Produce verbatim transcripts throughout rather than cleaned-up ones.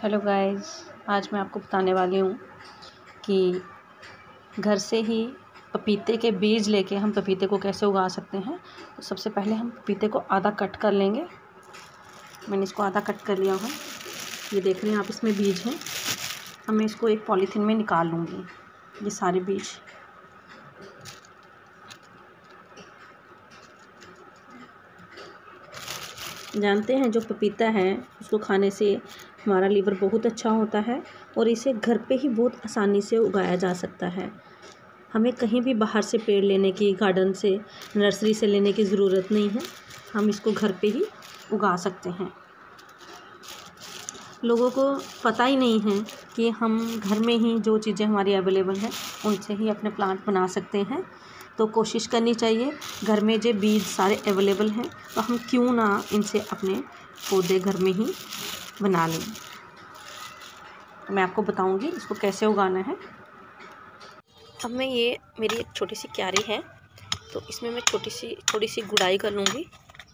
Hello guys, आज मैं आपको बताने वाली हूँ कि घर से ही पपीते के बीज लेके हम पपीते को कैसे उगा सकते हैं। तो सबसे पहले हम पपीते को आधा कट कर लेंगे। मैंने इसको आधा कट कर लिया है। ये देख रहे हैं आप, इसमें बीज हैं। अब मैं इसको एक पॉलीथीन में निकाल लूँगी, ये सारे बीज। जानते हैं जो पपीता है उसको खाने से हमारा लीवर बहुत अच्छा होता है और इसे घर पे ही बहुत आसानी से उगाया जा सकता है। हमें कहीं भी बाहर से पेड़ लेने की, गार्डन से, नर्सरी से लेने की ज़रूरत नहीं है। हम इसको घर पे ही उगा सकते हैं। लोगों को पता ही नहीं है कि हम घर में ही जो चीज़ें हमारी अवेलेबल हैं उनसे ही अपने प्लांट बना सकते हैं। तो कोशिश करनी चाहिए, घर में जो बीज सारे अवेलेबल हैं तो हम क्यों ना इनसे अपने पौधे घर में ही बना लें। मैं आपको बताऊंगी इसको कैसे उगाना है। अब मैं ये मेरी एक छोटी सी क्यारी है, तो इसमें मैं छोटी सी थोड़ी सी गुड़ाई कर लूँगी।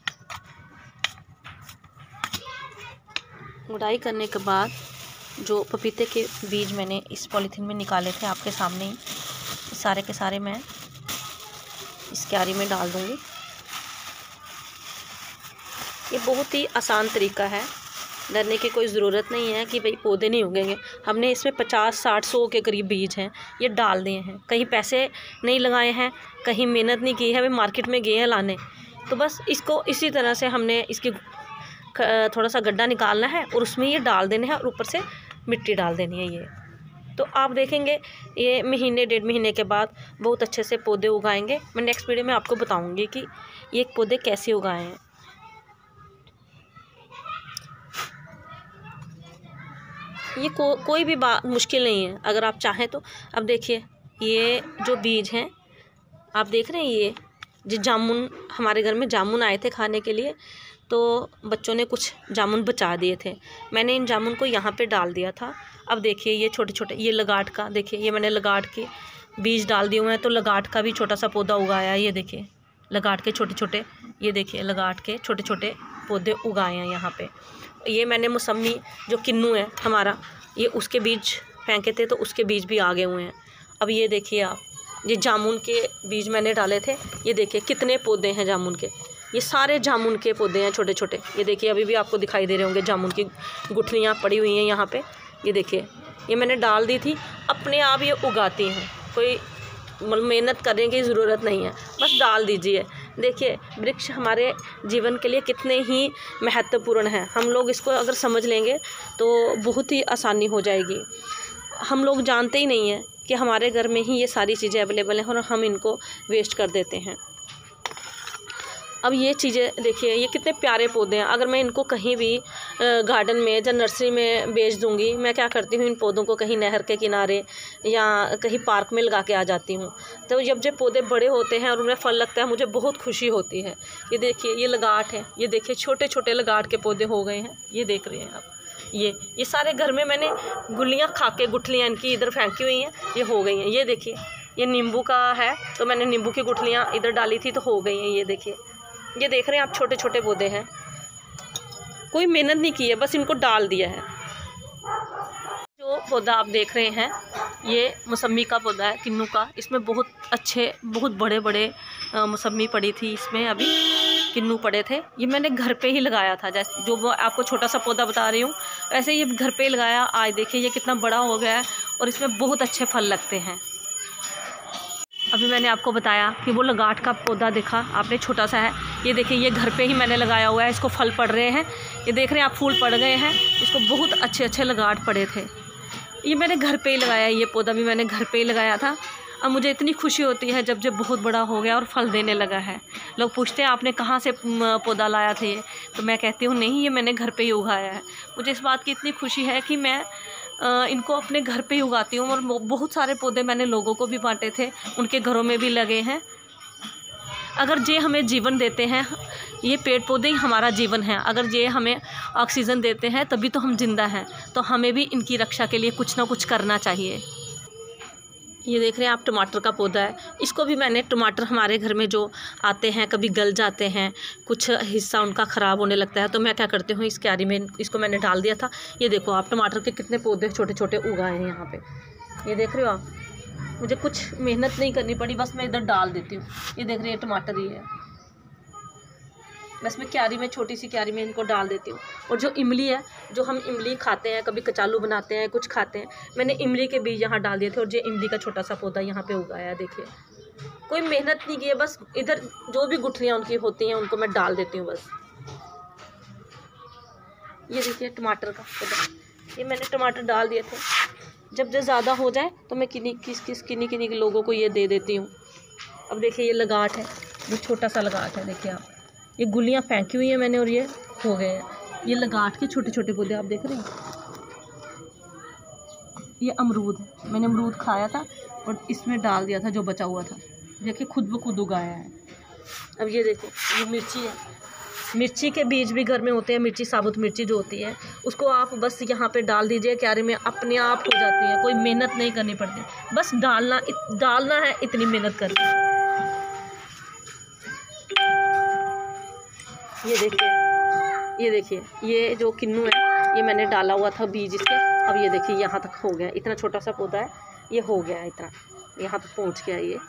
गुड़ाई करने के बाद जो पपीते के बीज मैंने इस पॉलीथीन में निकाले थे आपके सामने ही, सारे के सारे मैं इस क्यारी में डाल दूँगी। ये बहुत ही आसान तरीका है, डरने की कोई ज़रूरत नहीं है कि भाई पौधे नहीं उगेंगे। हमने इसमें पचास साठ सौ के करीब बीज हैं, ये डाल दिए हैं। कहीं पैसे नहीं लगाए हैं, कहीं मेहनत नहीं की है, वे मार्केट में गए हैं लाने। तो बस इसको इसी तरह से हमने इसकी थोड़ा सा गड्ढा निकालना है और उसमें ये डाल देने हैं और ऊपर से मिट्टी डाल देनी है। ये तो आप देखेंगे ये महीने डेढ़ महीने के बाद बहुत अच्छे से पौधे उगाएंगे। मैं नेक्स्ट वीडियो में आपको बताऊंगी कि ये पौधे कैसे उगाए हैं। ये को, कोई भी बात मुश्किल नहीं है, अगर आप चाहें तो। अब देखिए ये जो बीज हैं आप देख रहे हैं, ये जो जामुन, हमारे घर में जामुन आए थे खाने के लिए, तो बच्चों ने कुछ जामुन बचा दिए थे। मैंने इन जामुन को यहाँ पे डाल दिया था। अब देखिए ये छोटे छोटे, ये लगाट का, देखिए ये मैंने लगाट के बीज डाल दिए हुए हैं, तो लगाट का भी छोटा सा पौधा उगाया है। ये देखिए लगाट के छोटे छोटे, ये देखिए लगाट के छोटे छोटे पौधे उगाए हैं यहाँ पे। ये मैंने मौसमी जो किन्नू है हमारा, ये उसके बीज फेंके थे तो उसके बीज भी आ गए हुए हैं। अब ये देखिए आप, ये जामुन के बीज मैंने डाले थे। ये देखिए कितने पौधे हैं जामुन के, ये सारे जामुन के पौधे हैं छोटे छोटे। ये देखिए अभी भी आपको दिखाई दे रहे होंगे जामुन की गुठलियाँ पड़ी हुई हैं यहाँ पे। ये देखिए ये मैंने डाल दी थी, अपने आप ये उगाती हैं, कोई मेहनत करने की ज़रूरत नहीं है, बस डाल दीजिए। देखिए वृक्ष हमारे जीवन के लिए कितने ही महत्वपूर्ण हैं। हम लोग इसको अगर समझ लेंगे तो बहुत ही आसानी हो जाएगी। हम लोग जानते ही नहीं हैं कि हमारे घर में ही ये सारी चीज़ें अवेलेबल हैं और हम इनको वेस्ट कर देते हैं। अब ये चीज़ें देखिए, ये कितने प्यारे पौधे हैं। अगर मैं इनको कहीं भी गार्डन में या नर्सरी में बेच दूंगी, मैं क्या करती हूँ इन पौधों को कहीं नहर के किनारे या कहीं पार्क में लगा के आ जाती हूँ। तो जब जब पौधे बड़े होते हैं और उनमें फल लगता है, मुझे बहुत खुशी होती है। ये देखिए ये लगाट है, ये देखिए छोटे छोटे लगाट के पौधे हो गए हैं। ये देख रहे हैं आप, ये ये सारे घर में मैंने गुलियाँ खा के, गुठलियाँ इनकी इधर फेंकी हुई हैं, ये हो गई हैं। ये देखिए ये नींबू का है, तो मैंने नींबू की गुठलियाँ इधर डाली थी तो हो गई हैं। ये देखिए, ये देख रहे हैं आप छोटे छोटे पौधे हैं, कोई मेहनत नहीं की है, बस इनको डाल दिया है। जो पौधा आप देख रहे हैं ये मौसमी का पौधा है, किन्नू का। इसमें बहुत अच्छे, बहुत बड़े बड़े मौसमी पड़ी थी, इसमें अभी किन्नू पड़े थे। ये मैंने घर पे ही लगाया था, जैसे जो वो आपको छोटा सा पौधा बता रही हूँ वैसे ये घर पे ही लगाया। आज देखिए ये कितना बड़ा हो गया है और इसमें बहुत अच्छे फल लगते हैं। अभी मैंने आपको बताया कि वो लगाट का पौधा देखा आपने, छोटा सा है। ये देखिए ये घर पे ही मैंने लगाया हुआ है, इसको फल पड़ रहे हैं। ये देख रहे हैं आप, फूल पड़ गए हैं, इसको बहुत अच्छे अच्छे लगाट पड़े थे। ये मैंने घर पे ही लगाया, ये पौधा भी मैंने घर पे ही लगाया था। अब मुझे इतनी खुशी होती है जब जब बहुत बड़ा हो गया और फल देने लगा है। लोग पूछते हैं आपने कहाँ से पौधा लाया था ये, तो मैं कहती हूँ नहीं, ये मैंने घर पे ही उगाया है। मुझे इस बात की इतनी खुशी है कि मैं इनको अपने घर पे ही उगाती हूँ। और बहुत सारे पौधे मैंने लोगों को भी बांटे थे, उनके घरों में भी लगे हैं। अगर ये हमें जीवन देते हैं, ये पेड़ पौधे ही हमारा जीवन है। अगर ये हमें ऑक्सीजन देते हैं तभी तो हम जिंदा हैं, तो हमें भी इनकी रक्षा के लिए कुछ ना कुछ करना चाहिए। ये देख रहे हैं आप, टमाटर का पौधा है। इसको भी मैंने, टमाटर हमारे घर में जो आते हैं कभी गल जाते हैं, कुछ हिस्सा उनका ख़राब होने लगता है, तो मैं क्या करती हूँ, इस क्यारी में इसको मैंने डाल दिया था। ये देखो आप, टमाटर के कितने पौधे छोटे छोटे उगाए हैं यहाँ पे, ये देख रहे हो आप। मुझे कुछ मेहनत नहीं करनी पड़ी, बस मैं इधर डाल देती हूँ। ये देख रही है टमाटर ही है, बस मैं क्यारी में, छोटी सी क्यारी में इनको डाल देती हूँ। और जो इमली है, जो हम इमली खाते हैं, कभी कचालू बनाते हैं, कुछ खाते हैं, मैंने इमली के बीज यहाँ डाल दिए थे और जो इमली का छोटा सा पौधा यहाँ पे उगाया है। देखिए कोई मेहनत नहीं की है, बस इधर जो भी गुठलियाँ उनकी होती हैं उनको मैं डाल देती हूँ बस। ये देखिए टमाटर का पौधा, ये मैंने टमाटर डाल दिए थे। जब जब ज़्यादा हो जाए तो मैं किन्हीं किस किस किन्हीं किन्हीं लोगों को ये दे देती हूँ। अब देखिए ये लगाट है, जो छोटा सा लगाट है, देखिए आप, ये गुलियाँ फेंकी हुई हैं मैंने और ये हो गए हैं। ये लगाट के छोटे छोटे पौधे आप देख रहे हैं। ये अमरूद है, मैंने अमरूद खाया था और इसमें डाल दिया था जो बचा हुआ था। देखिए खुद ब खुद उगाया है। अब ये देखो, ये मिर्ची है, मिर्ची के बीज भी घर में होते हैं। मिर्ची, साबुत मिर्ची जो होती है, उसको आप बस यहाँ पे डाल दीजिए क्यारी में, अपने आप हो जाती है, कोई मेहनत नहीं करनी पड़ती, बस डालना इत, डालना है, इतनी मेहनत करनी है। ये देखिए, ये देखिए, ये जो किन्नू है, ये मैंने डाला हुआ था बीज इसके। अब ये देखिए यहाँ तक हो गया, इतना छोटा सा पौधा है, ये हो गया है, इतना यहाँ तक पहुँच गया ये।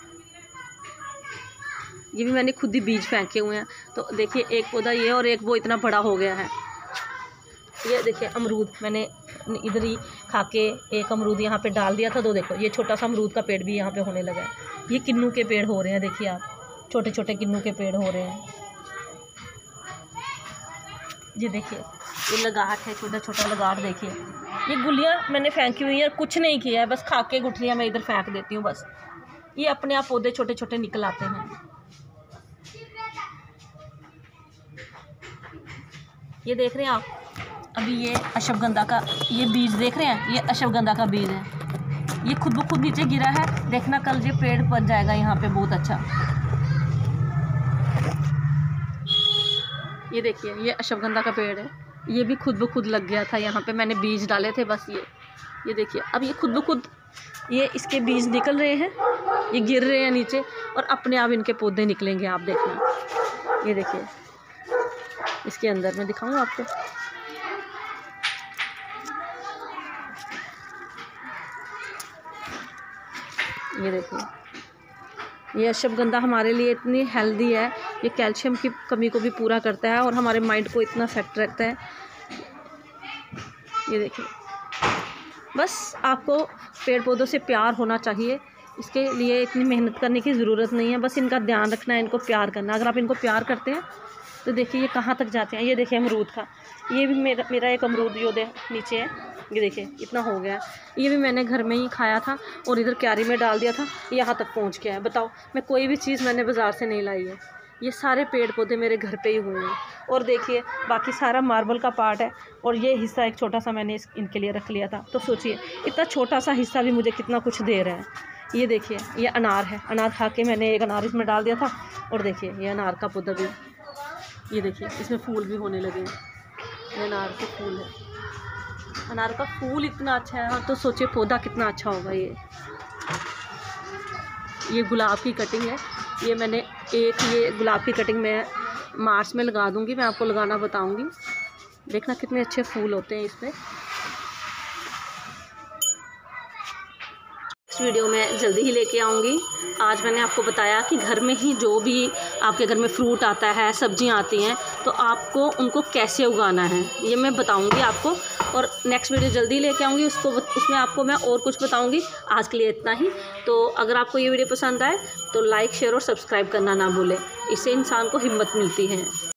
ये भी मैंने खुद ही बीज फेंके हुए हैं। तो देखिए एक पौधा ये और एक वो इतना बड़ा हो गया है। ये देखिए अमरूद, मैंने इधर ही खा के एक अमरूद यहाँ पे डाल दिया था। तो देखो ये छोटा सा अमरूद का पेड़ भी यहाँ पे होने लगा है। ये किन्नू के पेड़ हो रहे हैं, देखिए आप, छोटे छोटे किन्नू के पेड़ हो रहे हैं। ये देखिए ये लगाट है, छोटा छोटा लगाट। देखिए ये गुलियाँ मैंने फेंकी हुई है, कुछ नहीं किया है, बस खा के गुठलियाँ मैं इधर फेंक देती हूँ बस। ये अपने आप पौधे छोटे छोटे निकल आते हैं। ये देख रहे हैं आप, अभी ये अश्वगंधा का ये बीज देख रहे हैं, ये अश्वगंधा का बीज है। ये खुद ब खुद नीचे गिरा है, देखना कल ये पेड़ बन जाएगा यहाँ पे बहुत अच्छा। ये देखिए ये अश्वगंधा का पेड़ है, ये भी खुद ब खुद लग गया था यहाँ पे, मैंने बीज डाले थे बस। ये ये देखिए अब ये खुद ब खुद ये इसके बीज निकल रहे हैं, ये गिर रहे हैं नीचे और अपने आप इनके पौधे निकलेंगे, आप देखना। ये देखिए इसके अंदर मैं दिखाऊँ आपको। ये देखिए ये अश्वगंधा हमारे लिए इतनी हेल्दी है, ये कैल्शियम की कमी को भी पूरा करता है और हमारे माइंड को इतना सेट रखता है। ये देखिए बस आपको पेड़ पौधों से प्यार होना चाहिए, इसके लिए इतनी मेहनत करने की ज़रूरत नहीं है, बस इनका ध्यान रखना है, इनको प्यार करना। अगर आप इनको प्यार करते हैं तो देखिए ये कहाँ तक जाते हैं। ये देखिए अमरूद का, ये भी मेरा मेरा एक अमरूद जो दे नीचे है, ये देखिए इतना हो गया। ये भी मैंने घर में ही खाया था और इधर क्यारी में डाल दिया था, यहाँ तक पहुँच गया है। बताओ, मैं कोई भी चीज़ मैंने बाज़ार से नहीं लाई है, ये सारे पेड़ पौधे मेरे घर पे ही हुए हैं। और देखिए बाकी सारा मार्बल का पार्ट है और ये हिस्सा एक छोटा सा मैंने इस इनके लिए रख लिया था। तो सोचिए इतना छोटा सा हिस्सा भी मुझे कितना कुछ दे रहा है। ये देखिए ये अनार है, अनार खा के मैंने एक अनार इसमें डाल दिया था और देखिए ये अनार का पौधा भी, ये देखिए इसमें फूल भी होने लगे हैं। ये अनार के फूल है, अनार का फूल इतना अच्छा है, तो सोचिए पौधा कितना अच्छा होगा। ये ये गुलाब की कटिंग है, ये मैंने एक ये गुलाब की कटिंग मैं मार्च में लगा दूंगी, मैं आपको लगाना बताऊंगी। देखना कितने अच्छे फूल होते हैं इसमें। इस वीडियो में जल्दी ही लेके आऊँगी। आज मैंने आपको बताया कि घर में ही जो भी आपके घर में फ्रूट आता है, सब्जियां आती हैं, तो आपको उनको कैसे उगाना है ये मैं बताऊंगी आपको। और नेक्स्ट वीडियो जल्दी लेके आऊँगी, उसको उसमें आपको मैं और कुछ बताऊंगी। आज के लिए इतना ही। तो अगर आपको ये वीडियो पसंद आए तो लाइक, शेयर और सब्सक्राइब करना ना भूलें, इससे इंसान को हिम्मत मिलती है।